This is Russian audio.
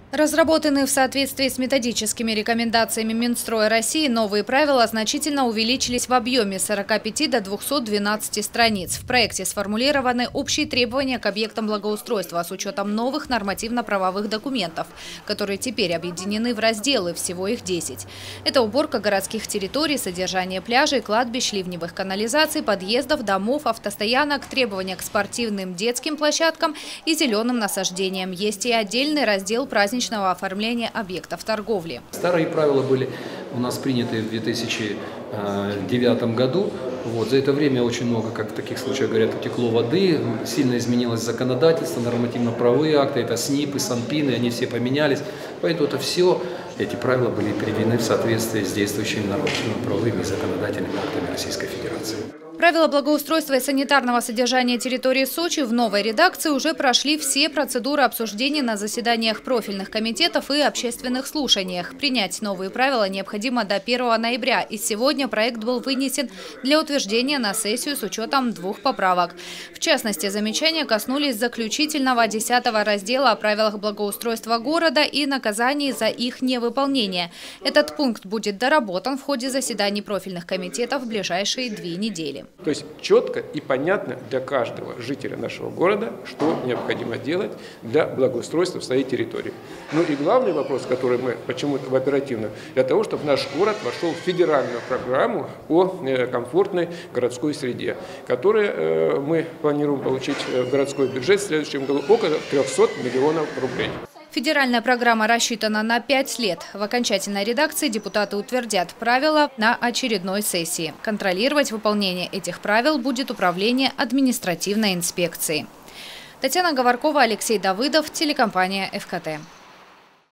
Разработанные в соответствии с методическими рекомендациями Минстроя России новые правила значительно увеличились в объеме с 45 до 212 страниц. В проекте сформулированы общие требования к объектам благоустройства с учетом новых нормативно-правовых документов, которые теперь объединены в разделы, всего их 10. Это уборка городских территорий, содержание пляжей, кладбищ, ливневых канализаций, подъездов, домов, автостоянок, требования к спортивным детским площадкам и зеленым насаждениям. Есть и отдельный раздел праздничного оформления объектов торговли. Старые правила были у нас приняты в 2009 году. За это время очень много, как в таких случаях говорят, утекло воды, сильно изменилось законодательство, нормативно-правовые акты, это СНИПы, СанПины, они все поменялись. Поэтому эти правила были приведены в соответствии с действующими нормативно-правовыми и законодательными актами Российской Федерации. Правила благоустройства и санитарного содержания территории Сочи в новой редакции уже прошли все процедуры обсуждения на заседаниях профильных комитетов и общественных слушаниях. Принять новые правила необходимо до 1 ноября. И сегодня проект был вынесен для утверждения на сессию с учетом 2 поправок. В частности, замечания коснулись заключительного 10-го раздела о правилах благоустройства города и наказаний за их невыполнение. Этот пункт будет доработан в ходе заседаний профильных комитетов в ближайшие 2 недели. То есть четко и понятно для каждого жителя нашего города, что необходимо делать для благоустройства в своей территории. Ну и главный вопрос, который мы почему-то оперативно, для того, чтобы наш город вошел в федеральную программу о комфортной городской среде, которую мы планируем получить в городской бюджет в следующем году около 300 миллионов рублей. Федеральная программа рассчитана на 5 лет. В окончательной редакции депутаты утвердят правила на очередной сессии. Контролировать выполнение этих правил будет Управление административной инспекции. Татьяна Говоркова, Алексей Давыдов, телекомпания ФКТ.